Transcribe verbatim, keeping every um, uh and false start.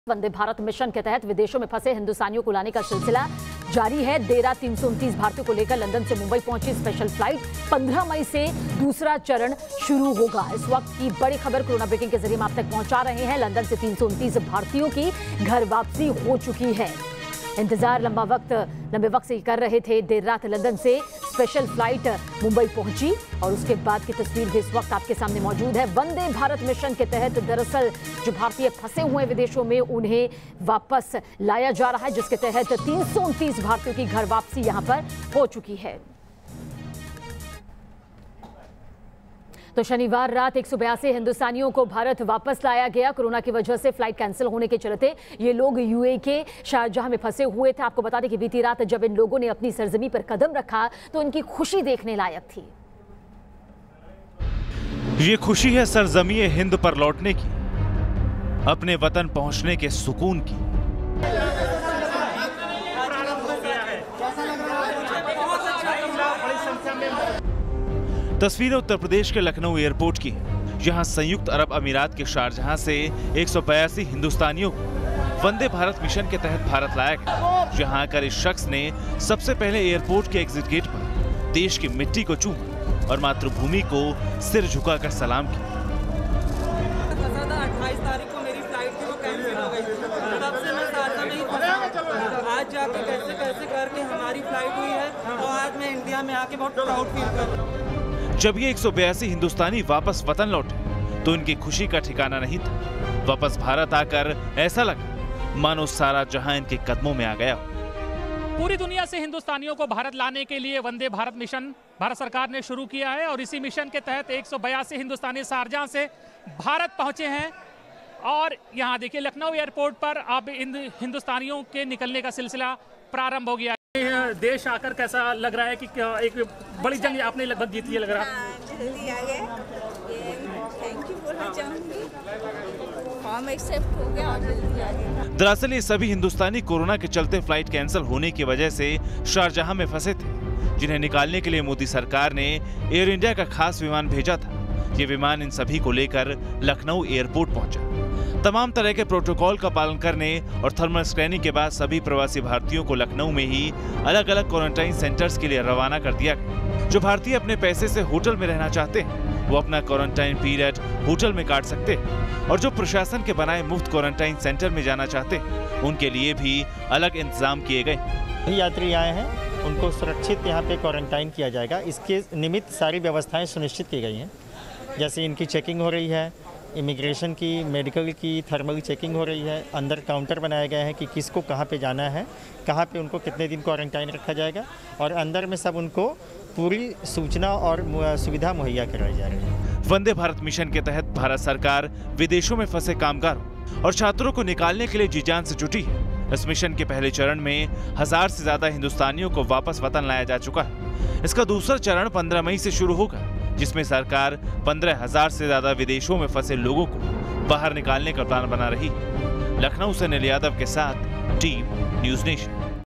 Vande Bharat mission के तहत विदेशों में फंसे हिंदुस्तानियों को लाने का सिलसिला जारी है। देर रात तीन सौ उनतीस भारतीयों को लेकर लंदन से मुंबई पहुंची स्पेशल फ्लाइट पंद्रह मई से दूसरा चरण शुरू होगा। इस वक्त की बड़ी खबर कोरोना ब्रेकिंग के जरिए हम आप तक पहुंचा रहे हैं। लंदन से तीन सौ उनतीस भारतीयों की घर वापसी हो चुकी है। इंतजार लंबा वक्त लंबे वक्त से कर रहे थे। देर रात लंदन से स्पेशल फ्लाइट मुंबई पहुंची और उसके बाद की तस्वीर भी इस वक्त आपके सामने मौजूद है। वंदे भारत मिशन के तहत दरअसल जो भारतीय फंसे हुए विदेशों में उन्हें वापस लाया जा रहा है, जिसके तहत तीन सौ उनतीस भारतीयों की घर वापसी यहां पर हो चुकी है। तो शनिवार रात एक सौ बयासी हिंदुस्तानियों को भारत वापस लाया गया। कोरोना की वजह से फ्लाइट कैंसिल होने के चलते ये लोग यूएई के शारजाह में फंसे हुए थे। आपको बता दें कि बीती रात जब इन लोगों ने अपनी सरजमी पर कदम रखा तो इनकी खुशी देखने लायक थी। ये खुशी है सरजमी हिंद पर लौटने की, अपने वतन पहुंचने के सुकून की। तस्वीरें उत्तर प्रदेश के लखनऊ एयरपोर्ट की है, जहां संयुक्त अरब अमीरात के शारजाह से एक सौ बयासी हिंदुस्तानियों को वंदे भारत मिशन के तहत भारत लाया गया। जहां आकर इस शख्स ने सबसे पहले एयरपोर्ट के एग्जिट गेट पर देश की मिट्टी को चूमा और मातृभूमि को सिर झुकाकर सलाम किया। अट्ठाईस तारीख को मेरी फ्लाइट थी, वो कैंसिल हो गई। तब से मैं शारजाह में ही फंसा। आज जाके कैसे कैसे करके हमारी फ्लाइट हुई है और आज मैं इंडिया में आके बहुत प्राउड फील कर रहा हूँ। जब ये एक सौ बयासी हिंदुस्तानी वापस वतन लौटे तो इनकी खुशी का ठिकाना नहीं था। वापस भारत आकर ऐसा लगा मानो सारा जहां इनके कदमों में आ गया। पूरी दुनिया से हिंदुस्तानियों को भारत लाने के लिए वंदे भारत मिशन भारत सरकार ने शुरू किया है और इसी मिशन के तहत एक सौ बयासी हिंदुस्तानी शारजाह से भारत पहुंचे हैं। और यहाँ देखिए लखनऊ एयरपोर्ट पर अब इन हिंदुस्तानियों के निकलने का सिलसिला प्रारंभ हो गया। देश आकर कैसा लग रहा है कि एक बड़ी जंग आपने लगभग जीती है, लग रहा है? जल्दी आ गए, थैंक यू बोलना चाहूँगी, फॉर्म एक्सेप्ट हो गया और जल्दी आ गए। दरअसल ये सभी हिंदुस्तानी कोरोना के चलते फ्लाइट कैंसिल होने की वजह से शारजाह में फंसे थे, जिन्हें निकालने के लिए मोदी सरकार ने एयर इंडिया का खास विमान भेजा था। ये विमान इन सभी को लेकर लखनऊ एयरपोर्ट पहुंचा। तमाम तरह के प्रोटोकॉल का पालन करने और थर्मल स्कैनिंग के बाद सभी प्रवासी भारतीयों को लखनऊ में ही अलग अलग क्वारंटाइन सेंटर्स के लिए रवाना कर दिया गया। जो भारतीय अपने पैसे से होटल में रहना चाहते हैं वो अपना क्वारंटाइन पीरियड होटल में काट सकते हैं और जो प्रशासन के बनाए मुफ्त क्वारंटाइन सेंटर में जाना चाहते हैं उनके लिए भी अलग इंतजाम किए गए। यात्री आए हैं उनको सुरक्षित यहाँ पे क्वारंटाइन किया जाएगा। इसके निमित्त सारी व्यवस्थाएं सुनिश्चित की गई हैं, जैसे इनकी चेकिंग हो रही है, इमिग्रेशन की, मेडिकल की, थर्मल चेकिंग हो रही है। अंदर काउंटर बनाया गया है कि किसको कहाँ पे जाना है, कहाँ पे उनको कितने दिन क्वारंटाइन रखा जाएगा और अंदर में सब उनको पूरी सूचना और सुविधा मुहैया कराई जा रही है। वंदे भारत मिशन के तहत भारत सरकार विदेशों में फंसे कामगारों और छात्रों को निकालने के लिए जी जान से जुटी है। इस मिशन के पहले चरण में हजार से ज्यादा हिंदुस्तानियों को वापस वतन लाया जा चुका है। इसका दूसरा चरण पंद्रह मई से शुरू होगा, जिसमें सरकार पंद्रह हजार से ज्यादा विदेशों में फंसे लोगों को बाहर निकालने का प्लान बना रही है। लखनऊ से अनिल यादव के साथ टीम न्यूज़ नेशन।